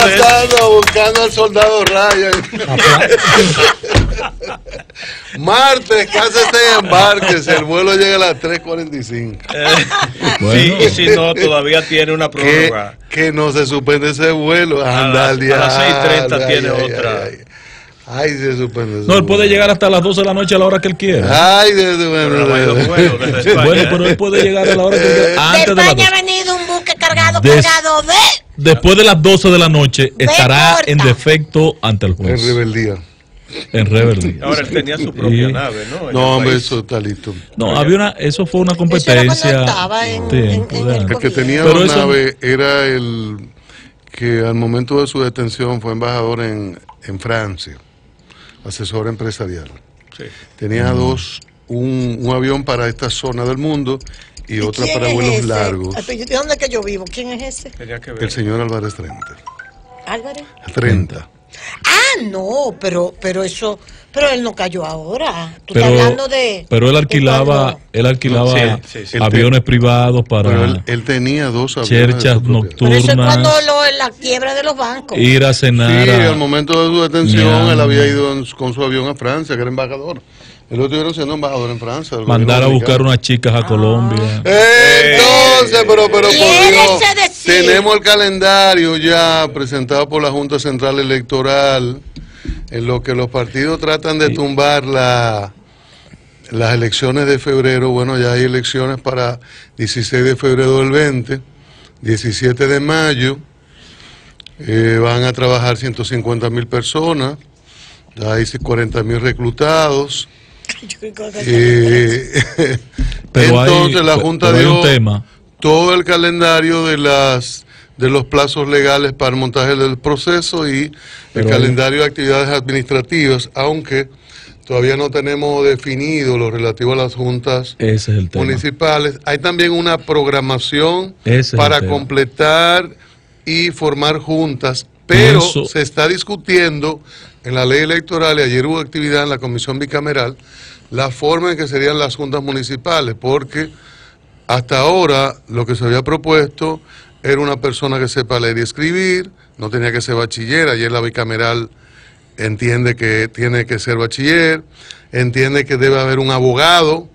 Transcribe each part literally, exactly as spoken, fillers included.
Pasando, buscando al soldado Ryan. Martes, cásese y embarques. El vuelo llega a las tres cuarenta y cinco. Eh, bueno. Sí, y si no, todavía tiene una prórroga. Que, que no se suspende ese vuelo. A, Anda, las, a las seis treinta tiene ay, otra. Ay, ay. Ay, se suspende. No, él puede llegar hasta las doce de la noche a la hora que él quiera. Ay, de, de, bueno, pero de, de, bueno, desde España, bueno, pero él puede llegar a la hora que él quiera. Antes de España de ha venido un buque cargado, Des, cargado de... Después de las doce de la noche estará corta. en defecto ante el juez. en rebeldía. En rebeldía. Ahora él tenía su propia y, nave, ¿no? En no, hombre, eso está listo. No, Oye. había una, eso fue una competencia. Estaba en, tiempo, en, en el, el que tenía pero la eso, nave era el que al momento de su detención fue embajador en, en Francia, asesor empresarial. Sí. Tenía mm. dos, un, un avión para esta zona del mundo y, ¿Y otra para vuelos ese? largos. ¿De dónde es que yo vivo? ¿Quién es ese? El señor Álvarez Trenta. ¿Álvarez? Trenta. Ah, no, pero pero eso, pero él no cayó ahora. Tú pero, estás hablando de. Pero él alquilaba, no. él alquilaba no, sí, sí, sí. aviones él, privados para. Pero él, él tenía dos aviones. Cherchas nocturnas. Pero eso es cuando lo, la quiebra de los bancos. Ir a cenar. Sí, a, al momento de su detención, él había ido en, con su avión a Francia, que era embajador. Él lo estuvieron siendo embajador en Francia. Mandar a buscar unas chicas a ah. Colombia. Eh, entonces, pero, pero por Dios, tenemos el calendario ya presentado por la Junta Central Electoral, en lo que los partidos tratan de sí. tumbar la, las elecciones de febrero. Bueno, ya hay elecciones para dieciséis de febrero del veinte, diecisiete de mayo. Eh, van a trabajar ciento cincuenta mil personas, ya hay cuarenta mil reclutados. Eh, pero entonces hay, la Junta pero dio un tema. todo el calendario de las de los plazos legales para el montaje del proceso y pero el calendario hay... de actividades administrativas, aunque todavía no tenemos definido lo relativo a las juntas Ese es el tema. municipales. Hay también una programación Ese para es el completar y formar juntas, pero Eso... se está discutiendo en la ley electoral, y ayer hubo actividad en la comisión bicameral, la forma en que serían las juntas municipales, porque hasta ahora lo que se había propuesto era una persona que sepa leer y escribir, no tenía que ser bachiller. Ayer la bicameral entiende que tiene que ser bachiller, entiende que debe haber un abogado.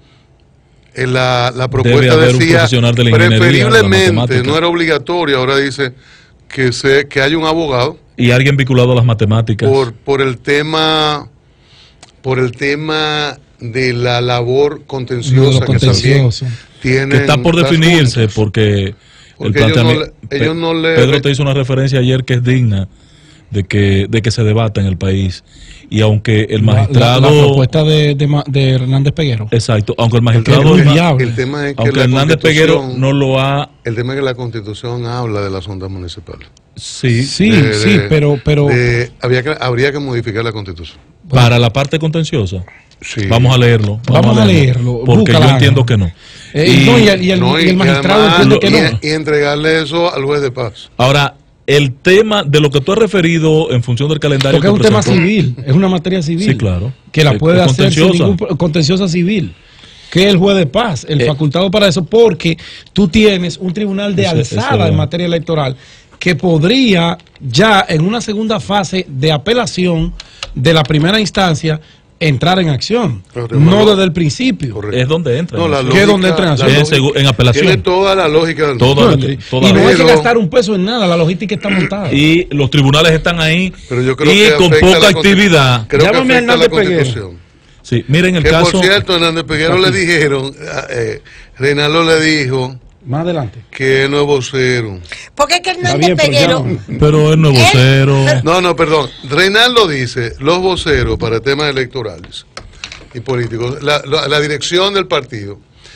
En la, la propuesta decía de preferiblemente, no era obligatorio, ahora dice que, se, que haya un abogado. Y alguien vinculado a las matemáticas. Por, por el tema, por el tema de la labor contenciosa, que también tienen. Que está por definirse, porque, porque el ellos no le, ellos no le, Pedro te hizo una referencia ayer que es digna de que, de que se debata en el país. Y aunque el magistrado... La, la, la propuesta de, de, de Hernández Peguero. Exacto, aunque el magistrado... El tema, el tema es que aunque Hernández Peguero no lo ha... El tema es que la Constitución habla de las juntas municipales. Sí, sí, de, sí, de, pero... pero de, habría, que, habría que modificar la Constitución. Para la parte contenciosa. Sí. Vamos a leerlo. Vamos, vamos a leerlo. leerlo porque Búscala. yo entiendo que no. Eh, y, no, y, el, y, el, no, y, y el magistrado además, entiende que y, no. Y entregarle eso al juez de paz. Ahora... El tema de lo que tú has referido en función del calendario. Porque es un tema civil, es una materia civil. Sí, claro. Que la puede es hacer sin ningún contenciosa civil. Que es el juez de paz, el eh, facultado para eso, porque tú tienes un tribunal de ese, alzada ese en materia electoral que podría ya en una segunda fase de apelación de la primera instancia entrar en acción, Correcto. no desde el principio. Correcto. Es donde entra. No, la lógica, ¿Qué es donde entra en acción? En, en apelación. Tiene toda la lógica del toda, no, toda Y no la hay que gastar un peso en nada, la logística está montada. Y los tribunales están ahí pero yo creo y que con poca actividad. Creo Llámame que afecta a la Constitución. Sí, miren el que caso. Por cierto, Hernández Peguero le dijeron, eh, Reinaldo le dijo. Más adelante. Que es nuevo vocero. Porque es que Hernández Peguero. Pero es nuevo vocero. No, no, perdón. Reinaldo dice, los voceros para temas electorales y políticos, la, la, la dirección del partido.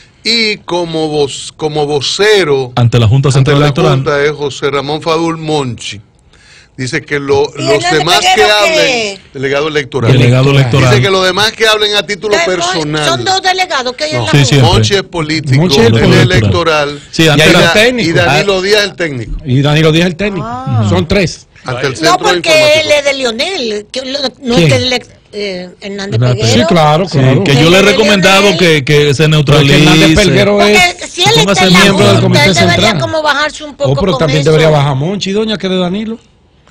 Y como, voz, como vocero ante la Junta Central Electoral Junta es José Ramón Fadul Monchi. Dice que lo, los demás que hablen, delegado electoral. Delegado electoral. Dice que los demás que hablen a título personal. Son dos delegados que hay no, en la sí, Junta. Monchi es político, Monchi es él político. es electoral. Sí, y, era técnico. y Danilo Díaz es el técnico. Y Danilo Díaz es el técnico. Ah. Son tres. Ante el no, centro porque él es de Lionel. Que no es que él es eh, Hernández Peguero. Sí, claro, claro. Sí, que yo le he recomendado que, que se neutralice. Hernández Peguero es. Porque si él está en la miembro del comité él debería central. como bajarse un poco. Oh, pero con también eso. debería bajar Monchi, doña, que de Danilo.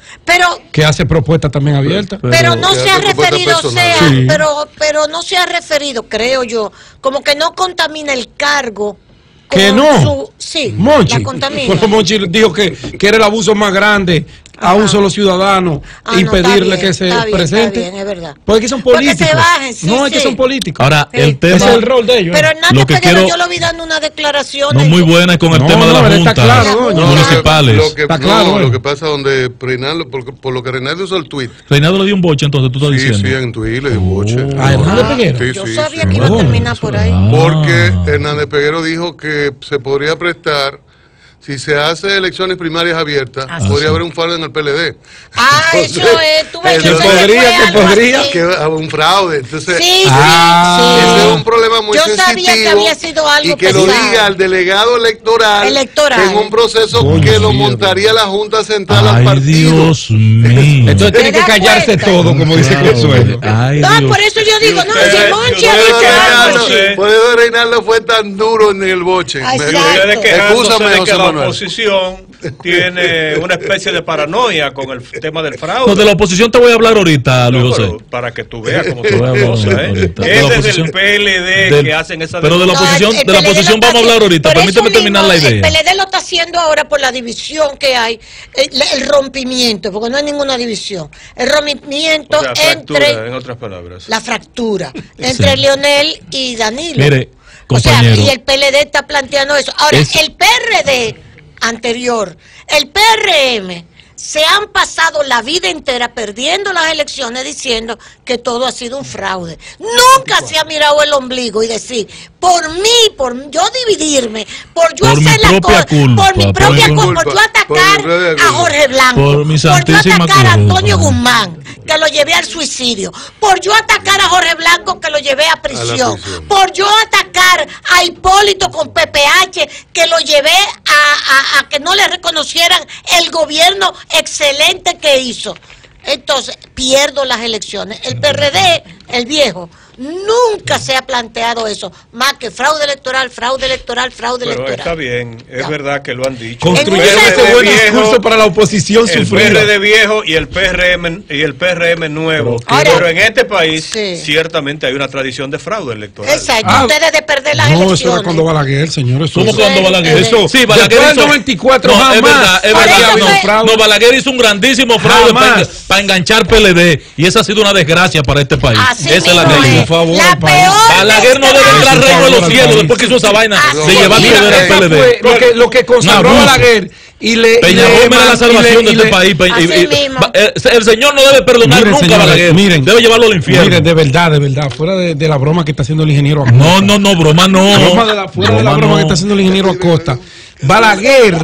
Pero que hace propuestas también abiertas. pero, pero no se ha referido, o sea, sí. pero pero no se ha referido, creo yo, como que no contamina el cargo. Que no. Su, sí, Monchi. la contamina. Monchi dijo que, que era el abuso más grande a Ajá. un solo ciudadano, Ah, impedirle no, bien, que se está bien, presente. Está bien, es verdad. Porque son Porque políticos. se bajen, sí, no, es sí. que son políticos. Ahora, Sí. el tema... Ese es el rol de ellos. Pero Hernández Lo que Peguero, quiero- yo lo vi dando una declaración. No muy buena con el No, tema de no, las pero está juntas claro, doña. No, municipales. Lo que, Está no, claro, lo eh. que pasa donde Reinaldo, por, por lo que Reinaldo usó el tweet. Reinaldo le dio un boche, entonces tú estás Sí, diciendo. sí, en Twitter le dio boche. Oh. ¿A Hernández Peguero? Sí, Yo sí, sabía sí. que iba a No, terminar por ahí. Ah. Porque Hernández Peguero dijo que se podría prestar, si se hace elecciones primarias abiertas, Ah, podría sí. haber un fraude en el P L D. Ah, eso es, tú ves que Entonces, eso podría, fue que algo podría, así. Que un fraude. Entonces, Sí, Ah. sí, sí. ese es un problema muy Yo sensitivo. sabía que había sido algo y que lo pesado. diga al delegado electoral, Electoral. en un proceso Coño, que lo sí, montaría la Junta Central al Ay, partido. Dios mío. Entonces tiene ¿Te que das callarse cuenta? todo, como dice Claro. Consuelo. Ay, No, Dios. por eso yo digo, no, ustedes- si Monchi ustedes ha Por eso dicho algo Reinaldo- sí. por eso Reinaldo fue tan duro en el boche. Ay, Me- exacto. Ustedes quejándose Excúsame, de José que la Manuel. oposición tiene una especie de paranoia con el tema del No, fraude. de la oposición te voy a hablar ahorita, Luis No, José. pero para que tú veas cómo Te son voy a las hablar cosas, ¿eh? ahorita. De la Ese es oposición- el P L D del- que hacen esa pero de la No, oposición, el- el de la P L D oposición lo está vamos a hablar haciendo- ahorita. por Permíteme eso terminar la mismo, idea. El P L D lo está haciendo ahora por la división que hay, el, el rompimiento, porque no hay ninguna división. El rompimiento O sea, fractura, entre en otras palabras. la fractura entre Sí. Leonel y Danilo. Mire, o sea, compañero. y el P L D está planteando eso. Ahora, Es- el P R D anterior, el P R M, se han pasado la vida entera perdiendo las elecciones diciendo que todo ha sido un fraude. Nunca se ha mirado el ombligo y decir, por mí, por yo dividirme, por yo Por mi hacer la propia cosa, culpa, por mi por propia mi culpa, por culpa, yo atacar por mi propia a culpa. Jorge Blanco, Por mi yo santísima atacar a culpa. Antonio Guzmán, que lo llevé al suicidio, por yo atacar a Jorge Blanco, que lo llevé a prisión, prisión. por yo atacar a Hipólito con P P H, que lo llevé a, a- a que no le reconocieran el gobierno excelente que hizo. Entonces, pierdo las elecciones. El P R D, el viejo, nunca se ha planteado eso, más que fraude electoral, fraude electoral, fraude Pero electoral. está bien, es Ya. verdad que lo han dicho. Construyeron En un ese sentido- buen viejo, discurso para la oposición el P sufrida. R D viejo y el P R M y el P R M nuevo. Ahora- Pero en este país Sí. ciertamente hay una tradición de fraude electoral. Exacto, Ah, ustedes de perder las No, elecciones. eso era cuando Balaguer, señor. Eso ¿Cómo eso- cuando Balaguer? Eso- sí, Balaguer después del hizo- noventa y cuatro no, jamás. es verdad, es Por verdad. eso No, fue- fraude. no, Balaguer hizo un grandísimo fraude Jamás. para enganchar P L D y esa ha sido una desgracia para este país. Así Esa es la mismo realidad. es. Por favor, La al país. peor Balaguer no debe desgracia. entrar Por reino de favor, los al cielos país. después que hizo esa vaina Así de llevar es. poder al Esa P L fue D. lo que, lo que consagró Una bruja. Balaguer y le. y Peñarol le- era la y salvación le- de y este le- país. Pe- y- Así y- mismo. va- eh, El señor no debe perdonar Miren, nunca a señores, Balaguer. miren. Debe llevarlo al infierno. Miren, de verdad, de verdad, fuera de, de la broma que está haciendo el ingeniero Acosta. No, no, no, broma no. Broma de la, fuera de la Broma broma no. que está haciendo el ingeniero Acosta. Balaguer,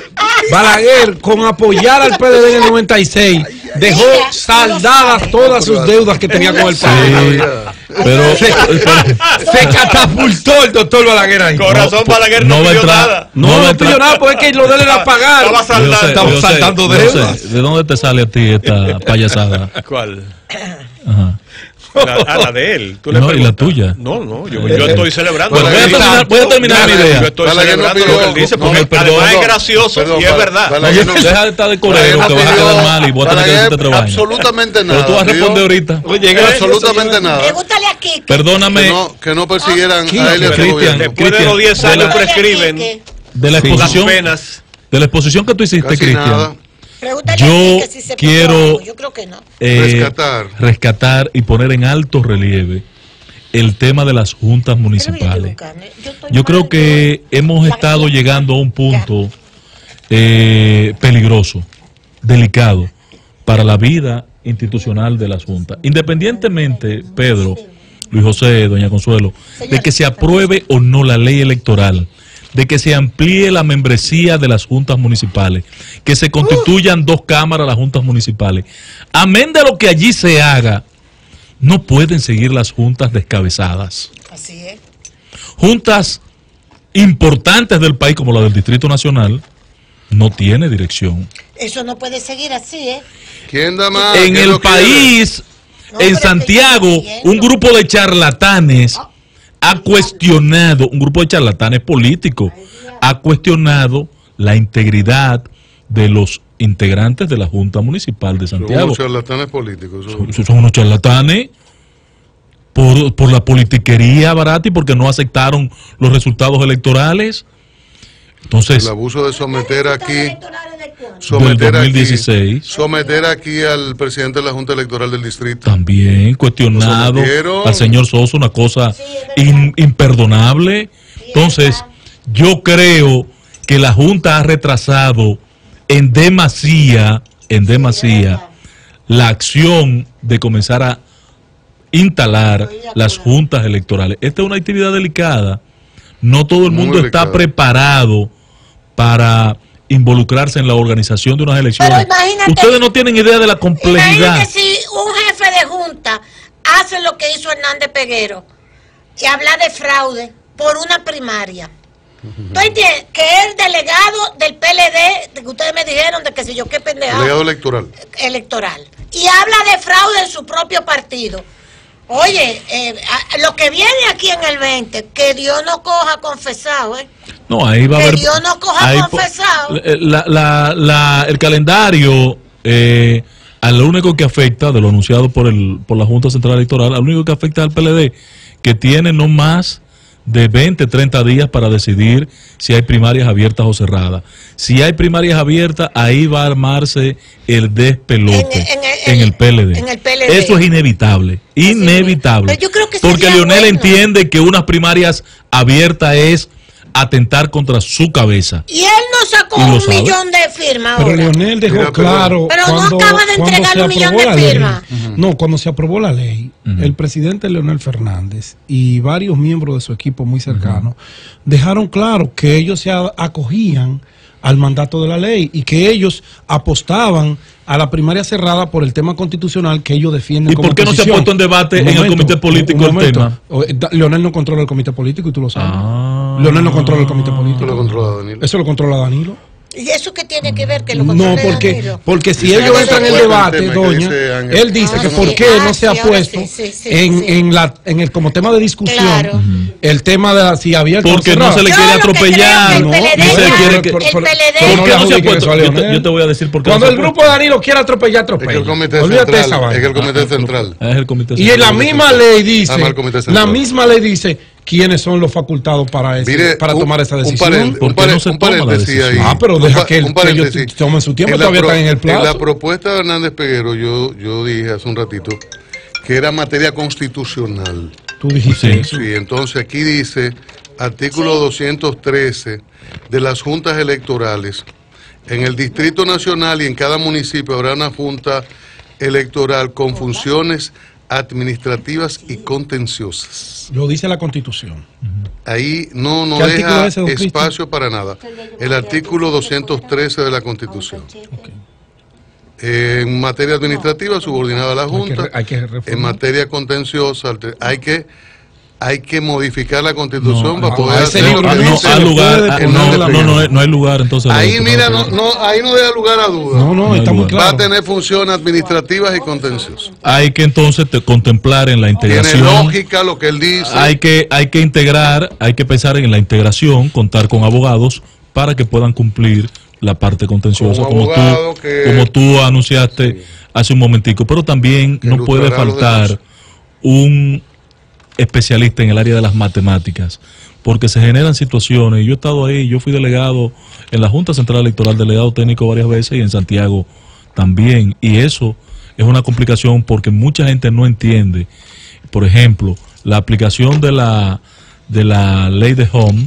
Balaguer, con apoyar al P D D en el noventa y seis, dejó Mira, saldadas todas sus deudas que tenía con el Sí, país. pero Se catapultó el doctor Balaguer ahí. Con razón, Balaguer no, no va a pidió entrar. nada. No, no va a no entrar. pidió nada, porque es que lo de él era pagar. Estaba saldando. Yo sé, Estamos yo sé, saltando yo deudas. sé. ¿De dónde te sale a ti esta payasada? ¿Cuál? Ajá. La, a la de él. ¿Tú le No, y la preguntas? tuya. No, no, yo, yo estoy celebrando. Bueno, lo voy a que dice. terminar, voy a terminar mi Yo idea. estoy Balaguer no celebrando pidió- lo que él dice, no, porque perdón, además es no, gracioso perdón, y es Bala- verdad. Balaguer no- Deja de estar de corero, Balaguer que no vas a pidió- quedar mal y voy a tener que Balaguer decirte otra vaina. absolutamente nada. Pero tú vas a pidió- responder ahorita. Oye, absolutamente nada. Pregúntale aquí. que- Perdóname, Que no, que no persiguieran ¿Quién? a él y a su Cristian, gobierno. Después de los diez de la- años prescriben Pregúntale de la Sí. las exposición, penas. de la exposición que tú hiciste, Casi Cristian, nada. Pregúntale Yo aquí que si se puso quiero- algo. Yo creo que no. eh, Rescatar. rescatar y poner en alto relieve el tema de las juntas municipales. Yo creo que hemos estado llegando a un punto eh, peligroso, delicado, para la vida institucional de las juntas. Independientemente, Pedro, Luis José, doña Consuelo, de que se apruebe o no la ley electoral, de que se amplíe la membresía de las juntas municipales, que se constituyan dos cámaras las juntas municipales. Amén de lo que allí se haga, no pueden seguir las juntas descabezadas. Así es. Juntas importantes del país, como la del Distrito Nacional, no tiene dirección. Eso no puede seguir así, ¿eh? ¿Quién da más? En ¿Quién el lo quiere? país, No, en pero Santiago, es que yo estoy un grupo de charlatanes Ah. ha cuestionado, un grupo de charlatanes políticos, ha cuestionado la integridad de los integrantes de la Junta Municipal de Santiago. Son unos charlatanes políticos. Son, son unos charlatanes por, por la politiquería barata y porque no aceptaron los resultados electorales. Entonces, el abuso de someter aquí, someter dos mil dieciséis. Aquí, someter aquí al presidente de la Junta Electoral del distrito. También cuestionado al señor Sosa, una cosa in, imperdonable. Entonces, yo creo que la Junta ha retrasado en demasía, en demasía, la acción de comenzar a instalar las juntas electorales. Esta es una actividad delicada. No todo el mundo está preparado para involucrarse en la organización de unas elecciones. Ustedes no tienen idea de la complejidad. Imagínate si un jefe de junta hace lo que hizo Hernández Peguero y habla de fraude por una primaria. ¿Tú entiendes? Que es el delegado del P L D, de que ustedes me dijeron de que si yo qué pendejo. Delegado electoral. Electoral. Y habla de fraude en su propio partido. Oye, eh, lo que viene aquí en el veinte, que Dios no coja confesado, ¿eh? No, ahí va a haber... Que Dios no coja confesado. La, la, la, el calendario, eh, a lo único que afecta, de lo anunciado por, el, por la Junta Central Electoral, a lo único que afecta al P L D, que tiene no más de veinte, treinta días para decidir si hay primarias abiertas o cerradas. Si hay primarias abiertas, ahí va a armarse el despelote en, en, en, en, el, P L D. en el P L D. Eso es inevitable, inevitable. Pero yo creo que porque Leonel bueno. entiende que unas primarias abiertas es atentar contra su cabeza. Y él no sacó un sabe. millón de firmas. Pero ahora. Leonel dejó Mira, claro. Pero cuando, no acaba de entregar un millón de firmas. Uh-huh. No, cuando se aprobó la ley, uh-huh. el presidente Leonel Fernández y varios miembros de su equipo muy cercanos uh-huh. dejaron claro que ellos se acogían al mandato de la ley y que ellos apostaban a la primaria cerrada por el tema constitucional que ellos defienden. ¿Y como por qué oposición. no se ha puesto en debate en momento, el comité político el tema? Leonel no controla el comité político y tú lo sabes. Ah. Leonel no controla el comité político. Lo controla Danilo. Eso lo controla Danilo. ¿Y eso qué tiene que ver que lo No, porque, porque si ellos entran en el debate, doña, él dice ah, que sí. por qué ah, no se ha sí, puesto sí, sí, sí, en, sí. en la en el como tema de discusión claro. uh-huh. el tema de la, si había porque no se le quiere atropellar, no, no se quiere que, el P L D ¿por qué no se ha puesto? Yo te, yo te voy a decir por qué. Cuando el grupo de Danilo quiere atropellar, atropella. Es el comité central. Es el comité central. Es el comité central. Y en la misma ley dice, la misma ley dice quiénes son los facultados para ese, Mire, para un, tomar esa decisión. Un, un, pare, no se un paréntesis ahí. Ah, pero deja que, el, que ellos tomen su tiempo, todavía pro, están en el plazo. En la propuesta de Hernández Peguero, yo, yo dije hace un ratito que era materia constitucional. Tú dijiste sí, eso. Sí, entonces aquí dice, artículo sí. doscientos trece de las juntas electorales. En el Distrito Nacional y en cada municipio habrá una junta electoral con funciones administrativas y contenciosas. Lo dice la Constitución. Ahí no, no deja ese, espacio para nada. El artículo doscientos trece de la Constitución. Okay. Eh, en materia administrativa, subordinada a la Junta. Hay que, hay que en materia contenciosa, hay que hay que modificar la Constitución no, para poder hacer no, no, no, hay lugar, no, no, no, no hay lugar entonces. Ahí mira, no, no, ahí no deja lugar a dudas. No, no, no está muy claro. Va a tener funciones administrativas y contenciosas. Hay que entonces te, contemplar en la integración. Tiene lógica lo que él dice. Hay que, hay que integrar, hay que pensar en la integración, contar con abogados para que puedan cumplir la parte contenciosa, como, como tú, que, como tú anunciaste sí. hace un momentico. Pero también no puede faltar un especialista en el área de las matemáticas, porque se generan situaciones, y yo he estado ahí, yo fui delegado en la Junta Central Electoral, delegado técnico varias veces, y en Santiago también, y eso es una complicación porque mucha gente no entiende, por ejemplo, la aplicación de la de la ley de Home,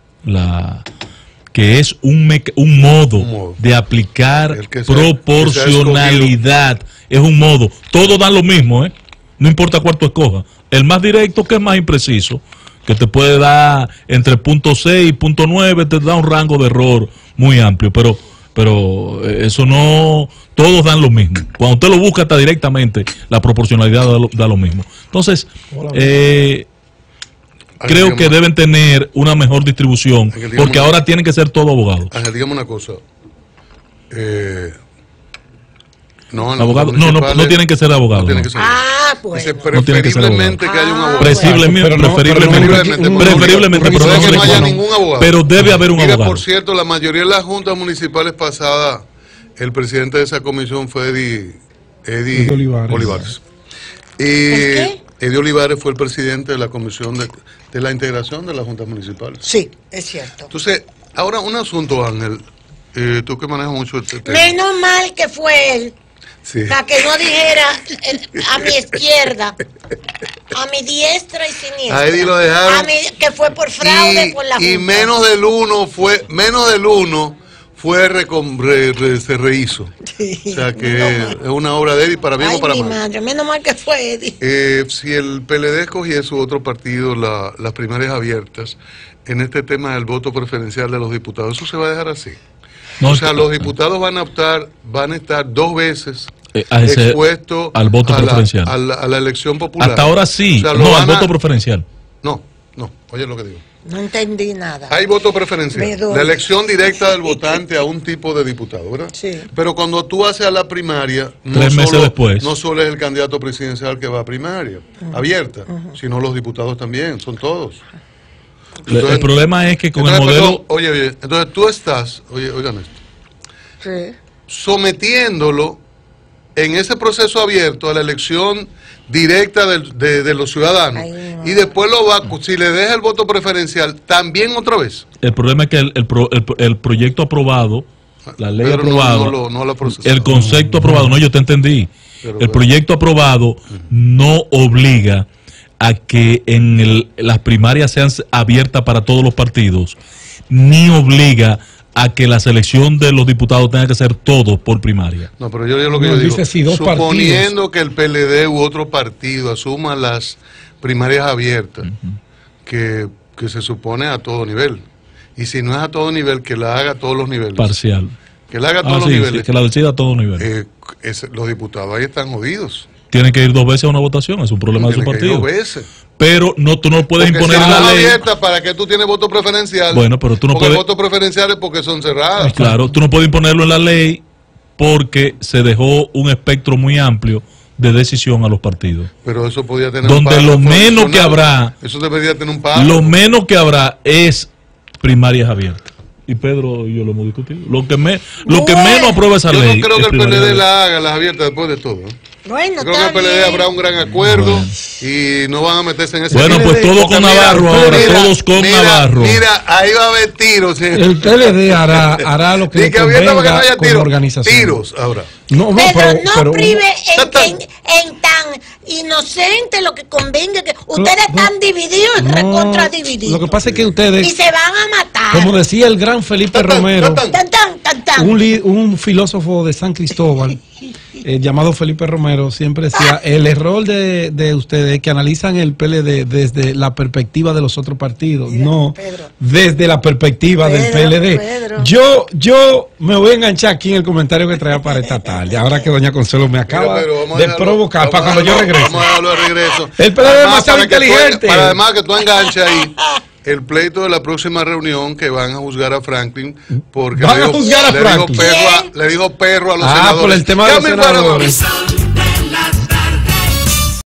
la que es un, meca, un, modo un modo de aplicar sea, proporcionalidad, es un modo, todos dan lo mismo, ¿eh? No importa cuál tú escojas. El más directo, que es más impreciso, que te puede dar entre punto seis y punto nueve, te da un rango de error muy amplio, pero pero eso no, todos dan lo mismo. Cuando usted lo busca hasta directamente, la proporcionalidad da lo, da lo mismo. Entonces, eh, creo que deben tener una mejor distribución, porque ahora tienen que ser todos abogados. Ángel, dígame una cosa. Eh... No, abogado, no, no, no tienen que ser abogados. No no. Ser. Ah, pues. Dice, preferiblemente no que haya un abogado. Preferiblemente, pero no, preferiblemente, preferiblemente, preferiblemente, pero, pero, no, que no haya ningún abogado. Pero debe haber un Mira, abogado. por cierto, la mayoría de las juntas municipales pasadas el presidente de esa comisión fue Eddie, Eddie, Eddie Olivares. Olivares. Y qué? Eddie Olivares fue el presidente de la comisión de, de la integración de las juntas municipales. Sí, es cierto. Entonces, ahora un asunto, Ángel, eh, tú que manejas mucho este tema. Menos mal que fue él. Sí. Para que no dijera eh, a mi izquierda, a mi diestra y siniestra. A Eddie lo dejaron. A mi, que fue por fraude Y, por la y Junta. menos del uno fue, menos del uno fue recom, re, re, se rehizo. Sí, O sea que menos es una obra de Eddie para bien Ay, o para mi mal. madre, menos mal que fue Eddie. Eh, si el P L D escogía su otro partido, la, las primarias abiertas, en este tema del voto preferencial de los diputados, eso se va a dejar así. No, o sea, los diputados van a optar, van a estar dos veces eh, a ese, expuestos al voto a la, preferencial. a, la, a la elección popular. Hasta ahora sí, O sea, lo no, van al a- voto preferencial. No, no, oye lo que digo. No entendí nada. Hay voto Me preferencial, duele. la elección directa del votante a un tipo de diputado, ¿verdad? Sí. Pero cuando tú haces a la primaria, no Tres meses solo, después. no solo es el candidato presidencial que va a primaria, abierta, sino los diputados también, son todos. Le- el problema es que con el entonces, modelo... perdón, oye, oye, entonces tú estás, oye, oigan esto, Sí. sometiéndolo en ese proceso abierto a la elección directa del- de, de los ciudadanos. Ay, no. Y después lo va, si le deja el voto preferencial, también otra vez. El problema es que el, el, pro- el, el proyecto aprobado, la ley Pedro no- aprobada, no lo- no lo ha procesado. el concepto aprobado, no, yo te entendí. Pero, El bueno. proyecto aprobado no obliga a que en el- las primarias sean abiertas para todos los partidos, ni obliga a que la selección de los diputados tenga que ser todos por primaria. No, pero yo, yo lo que No, yo digo, dice si dos suponiendo que el P L D u otro partido asuma las primarias abiertas, que, que se supone a todo nivel, y si no es a todo nivel, que la haga a todos los niveles. Parcial. Que la haga a Ah, todos los sí, sí, niveles. que la decida a todo nivel. Eh, es- los diputados ahí están jodidos. Tienen que ir dos veces a una votación, es un problema de su Tienen que ir partido. dos veces. Pero no, tú no puedes Porque imponer si en la están ley. abiertas, ¿para qué tú tienes voto preferencial? Bueno, pero tú no porque puedes- voto preferencial es porque son cerradas. Claro, tú no puedes imponerlo en la ley porque se dejó un espectro muy amplio de decisión a los partidos. Pero eso podía tener Donde un párrafo lo menos que adicional. habrá- Eso debería tener un párrafo. Lo menos que habrá es primarias abiertas. Y Pedro y yo lo hemos discutido. Lo que, me, lo que Bueno. menos aprueba esa Yo ley. no creo es que el P L primaria D abierta. la haga, las abiertas después de todo. ¿eh? Bueno, Yo creo que está el P L D bien. habrá un gran acuerdo Bueno. y no van a meterse en ese Bueno, P L D. pues todo Porque con mira, Navarro ahora, mira, todos con mira, Navarro. Mira, ahí va a haber tiros. ¿sí? El P L D hará, hará lo que Ni le que abierta para que no convenga haya como tiros. organización. Tiros ahora. No, no, Pedro, pero, no pero- prive en, Tan, en, en tan inocente lo que convenga. Que ustedes no, están divididos, no, recontra divididos. Lo que pasa es que y ustedes, se van a matar. como decía el gran Felipe Tan, tan, Romero, tan, Tan, tan, tan, tan. un, li- un filósofo de San Cristóbal, eh, llamado Felipe Romero, siempre decía, el error de, de ustedes es que analizan el P L D desde la perspectiva de los otros partidos, Mira, no Pedro. desde la perspectiva del Pedro, P L D. Pedro. Yo, yo me voy a enganchar aquí en el comentario que traía para esta tarde, ahora que doña Consuelo me acaba Mira, pero vamos a de dejarlo- provocar vamos para a cuando yo dejarlo- regrese. Vamos a dejarlo de regreso. El P L D es Además, demasiado para que tú- inteligente. para además que tú enganches ahí el pleito de la próxima reunión que van a juzgar a Franklin porque ¿Van le a dijo, juzgar a le dijo Franklin? perro a, le dijo perro a los Ah, senadores. por el tema de los Llamen para- senadores.